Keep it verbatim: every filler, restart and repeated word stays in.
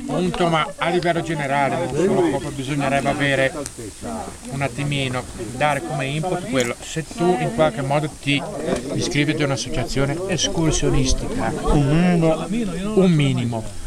Punto, ma a livello generale, non solo proprio bisognerebbe avere un attimino, dare come input quello, se tu in qualche modo ti iscrivi ad un'associazione escursionistica, un minimo, un minimo